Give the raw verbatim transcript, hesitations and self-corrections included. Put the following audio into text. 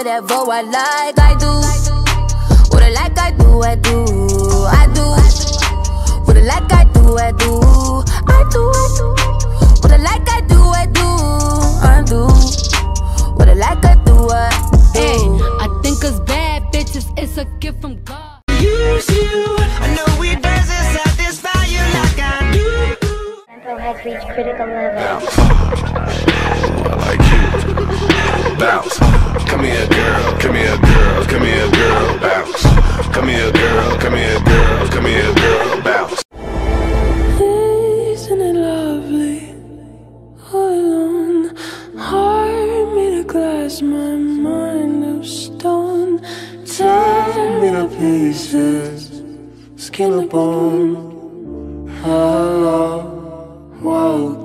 whatever I like, I do. What I like, I do, I do, I do. What I like, I do, I do, I do. What I like, I do, I do, I do. What I like, I do, I do. Hey, I think us bad bitches, it's a gift from God. Use you, I know it doesn't satisfy you like I do. Mental has reached critical level. I like you. Bounce. Come here, girl. Come here, girl. Come here, girl. Bounce. Come here, girl. Come here, girl. Come here, girl. Bounce. Isn't it lovely? All alone, heart made of glass, my mind of stone. Tear me to pieces, skin and bone. Hello, whoa.